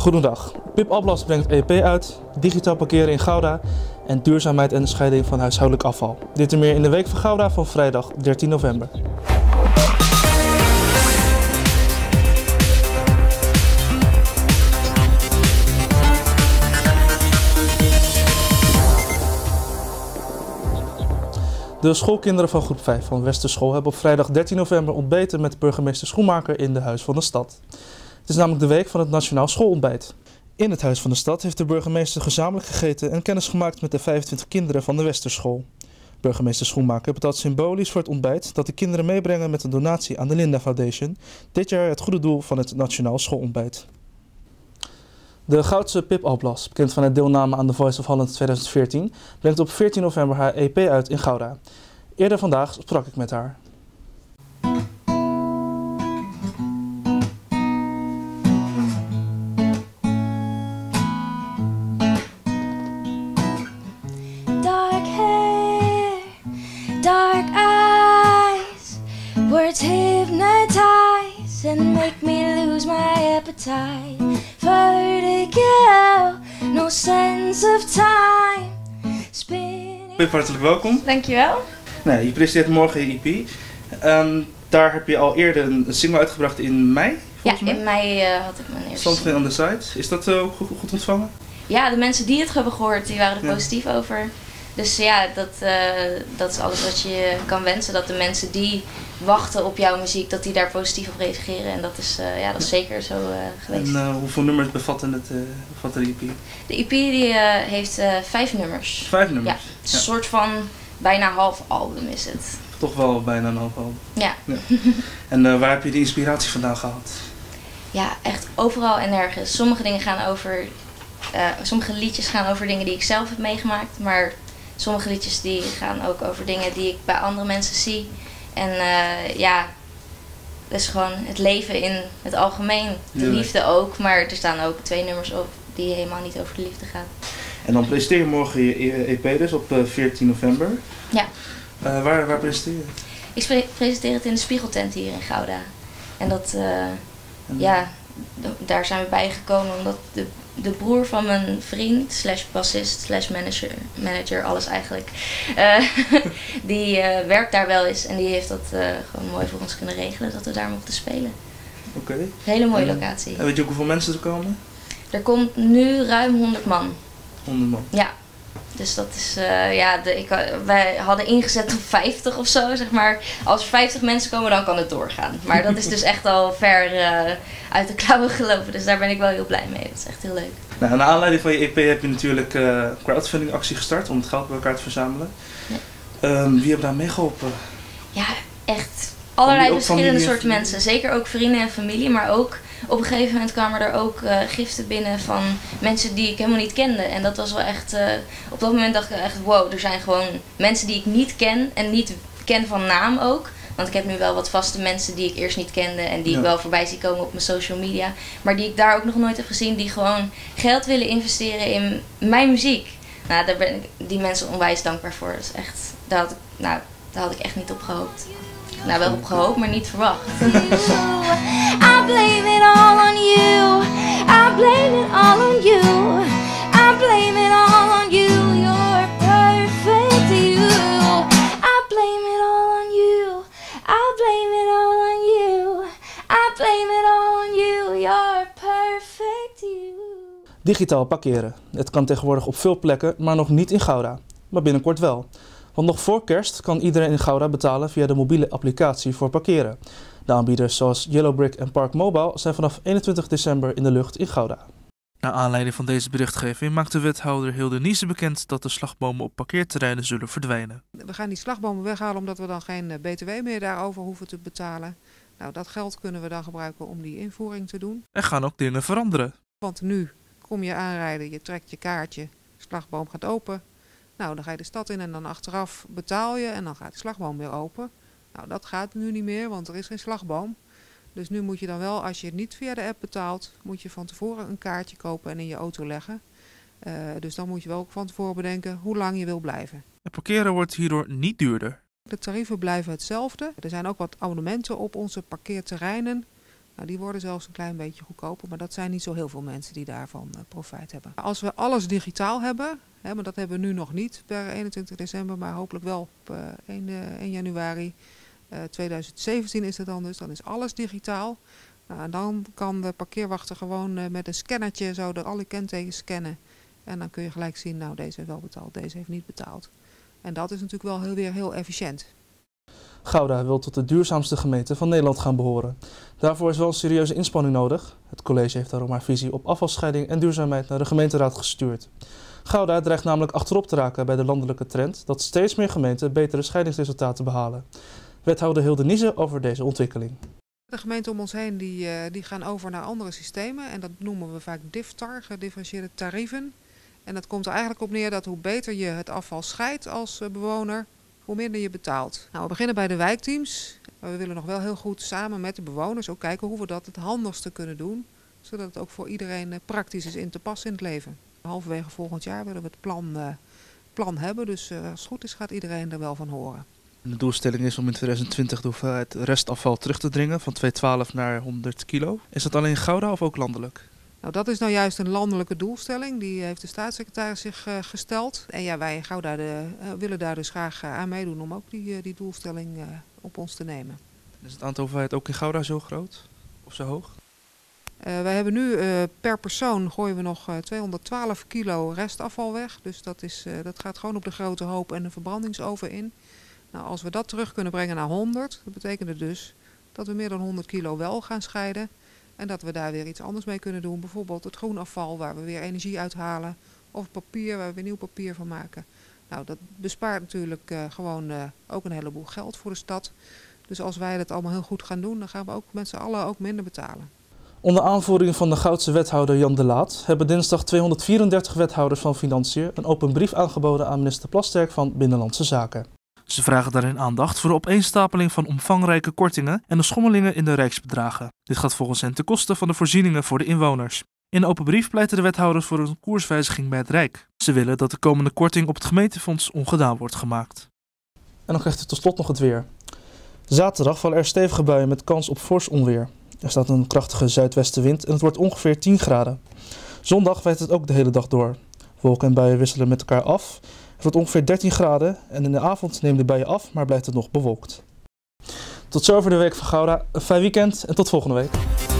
Goedendag. Pip Alblas brengt EP uit, digitaal parkeren in Gouda en duurzaamheid en de scheiding van huishoudelijk afval. Dit en meer in de Week van Gouda van vrijdag 13 november. De schoolkinderen van groep 5 van Westerschool hebben op vrijdag 13 november ontbeten met burgemeester Schoenmaker in de Huis van de Stad. Het is namelijk de week van het Nationaal Schoolontbijt. In het Huis van de Stad heeft de burgemeester gezamenlijk gegeten en kennis gemaakt met de 25 kinderen van de Westerschool. Burgemeester Schoenmaker betaalt symbolisch voor het ontbijt dat de kinderen meebrengen met een donatie aan de Linda Foundation, dit jaar het goede doel van het Nationaal Schoolontbijt. De Goudse Pip Alblas, bekend van het deelname aan The Voice of Holland 2014, brengt op 14 november haar EP uit in Gouda. Eerder vandaag sprak ik met haar. Dark hair, dark eyes, words hypnotize and make me lose my appetite. Vertigo, no sense of time. Pip, hartelijk welkom. Dankjewel. Nou, je presenteert morgen je EP. Daar heb je al eerder een single uitgebracht in mei, volgens mij. In mei had ik mijn eerste. Something on the Side. Is dat ook goed ontvangen? Ja, de mensen die het hebben gehoord, die waren er positief over. Dus ja, dat is alles wat je kan wensen. Dat de mensen die wachten op jouw muziek, dat die daar positief op reageren. En dat is zeker zo geweest. En hoeveel nummers bevat de EP? De EP die, heeft 5 nummers. 5 nummers? Ja, het is een soort van bijna half album is het. Toch wel bijna een half album. Ja. En waar heb je die inspiratie vandaan gehad? Ja, echt overal en nergens. Sommige liedjes gaan over dingen die ik zelf heb meegemaakt. Maar sommige liedjes die gaan ook over dingen die ik bij andere mensen zie. En dat is gewoon het leven in het algemeen. De liefde ook, maar er staan ook 2 nummers op die helemaal niet over de liefde gaan. En dan presenteer je morgen je EP dus op 14 november. Ja. Waar presenteer je het? Ik presenteer het in de Spiegeltent hier in Gouda. En dat, daar zijn we bij gekomen omdat de broer van mijn vriend, /bassist, /manager, alles eigenlijk, die werkt daar wel eens en die heeft dat gewoon mooi voor ons kunnen regelen, dat we daar mochten spelen. Oké. Een hele mooie locatie. En weet je ook hoeveel mensen er komen? Er komt nu ruim 100 man. 100 man? Ja. Dus dat is, wij hadden ingezet op 50 of zo, zeg maar. Als er 50 mensen komen, dan kan het doorgaan. Maar dat is dus echt al ver uit de klauwen gelopen. Dus daar ben ik wel heel blij mee. Dat is echt heel leuk. Nou, naar aanleiding van je EP heb je natuurlijk een crowdfunding actie gestart om het geld bij elkaar te verzamelen. Ja. Wie heeft daar meegeholpen? Ja, echt allerlei verschillende soorten mensen. Zeker ook vrienden en familie, maar ook op een gegeven moment kwamen er ook giften binnen van mensen die ik helemaal niet kende. En dat was wel echt, op dat moment dacht ik echt, wow, er zijn gewoon mensen die ik niet ken en niet ken van naam ook. Want ik heb nu wel wat vaste mensen die ik eerst niet kende en die ik wel voorbij zie komen op mijn social media. Maar die ik daar ook nog nooit heb gezien, die gewoon geld willen investeren in mijn muziek. Nou, daar ben ik die mensen onwijs dankbaar voor. Dat is echt, daar had ik echt niet op gehoopt. Nou, wel op gehoopt, maar niet verwacht. I blame it all on you. I blame it all on you. I blame it all on you. You're perfect, you. I blame it all on you. I blame it all on you. I blame it all on you. You're perfect, you. Digitaal parkeren. Het kan tegenwoordig op veel plekken, maar nog niet in Gouda. Maar binnenkort wel. Want nog voor kerst kan iedereen in Gouda betalen via de mobiele applicatie voor parkeren. De aanbieders zoals Yellowbrick en Park Mobile zijn vanaf 21 december in de lucht in Gouda. Naar aanleiding van deze berichtgeving maakt de wethouder Hilde Niese bekend dat de slagbomen op parkeerterreinen zullen verdwijnen. We gaan die slagbomen weghalen omdat we dan geen btw meer daarover hoeven te betalen. Nou, dat geld kunnen we dan gebruiken om die invoering te doen. Er gaan ook dingen veranderen. Want nu kom je aanrijden, je trekt je kaartje, de slagboom gaat open. Nou, dan ga je de stad in en dan achteraf betaal je en dan gaat de slagboom weer open. Nou, dat gaat nu niet meer, want er is geen slagboom. Dus nu moet je dan wel, als je het niet via de app betaalt, moet je van tevoren een kaartje kopen en in je auto leggen. Dus dan moet je wel ook van tevoren bedenken hoe lang je wil blijven. Het parkeren wordt hierdoor niet duurder. De tarieven blijven hetzelfde. Er zijn ook wat abonnementen op onze parkeerterreinen. Nou, die worden zelfs een klein beetje goedkoper, maar dat zijn niet zo heel veel mensen die daarvan profijt hebben. Als we alles digitaal hebben, maar dat hebben we nu nog niet per 21 december, maar hopelijk wel op 1 januari 2017 is het dan dus. Dan is alles digitaal. Nou, en dan kan de parkeerwachter gewoon met een scannertje zo alle kentekens scannen. En dan kun je gelijk zien, nou deze heeft wel betaald, deze heeft niet betaald. En dat is natuurlijk wel weer heel efficiënt. Gouda wil tot de duurzaamste gemeente van Nederland gaan behoren. Daarvoor is wel een serieuze inspanning nodig. Het college heeft daarom haar visie op afvalscheiding en duurzaamheid naar de gemeenteraad gestuurd. Gouda dreigt namelijk achterop te raken bij de landelijke trend dat steeds meer gemeenten betere scheidingsresultaten behalen. Wethouder Hilde Niese over deze ontwikkeling. De gemeenten om ons heen die gaan over naar andere systemen en dat noemen we vaak DIFTAR, gedifferentieerde tarieven. En dat komt er eigenlijk op neer dat hoe beter je het afval scheidt als bewoner, hoe minder je betaalt. Nou, we beginnen bij de wijkteams. Maar we willen nog wel heel goed samen met de bewoners ook kijken hoe we dat het handigste kunnen doen. Zodat het ook voor iedereen praktisch is in te passen in het leven. Halverwege volgend jaar willen we het plan hebben. Dus als het goed is gaat iedereen er wel van horen. De doelstelling is om in 2020 de hoeveelheid restafval terug te dringen van 212 naar 100 kilo. Is dat alleen in Gouda of ook landelijk? Nou, dat is nou juist een landelijke doelstelling. Die heeft de staatssecretaris zich gesteld. En ja, wij in Gouda willen daar dus graag aan meedoen om ook die doelstelling op ons te nemen. Is het aantal hoeveelheid ook in Gouda zo groot of zo hoog? Wij hebben nu per persoon gooien we nog 212 kilo restafval weg. Dus dat gaat gewoon op de grote hoop en de verbrandingsoven in. Nou, als we dat terug kunnen brengen naar 100, dat betekent dus dat we meer dan 100 kilo wel gaan scheiden. En dat we daar weer iets anders mee kunnen doen. Bijvoorbeeld het groenafval waar we weer energie uithalen. Of papier waar we weer nieuw papier van maken. Nou, dat bespaart natuurlijk gewoon ook een heleboel geld voor de stad. Dus als wij dat allemaal heel goed gaan doen, dan gaan we ook met z'n allen ook minder betalen. Onder aanvoering van de Goudse wethouder Jan de Laat hebben dinsdag 234 wethouders van Financiën een open brief aangeboden aan minister Plasterk van Binnenlandse Zaken. Ze vragen daarin aandacht voor de opeenstapeling van omvangrijke kortingen en de schommelingen in de rijksbedragen. Dit gaat volgens hen ten koste van de voorzieningen voor de inwoners. In de open brief pleiten de wethouders voor een koerswijziging bij het Rijk. Ze willen dat de komende korting op het gemeentefonds ongedaan wordt gemaakt. En dan krijgt u tot slot nog het weer. Zaterdag vallen er stevige buien met kans op fors onweer. Er staat een krachtige zuidwestenwind en het wordt ongeveer 10 graden. Zondag waait het ook de hele dag door. Wolken en buien wisselen met elkaar af. Het wordt ongeveer 13 graden en in de avond nemen de buien af, maar blijft het nog bewolkt. Tot zover de week van Gouda. Een fijn weekend en tot volgende week.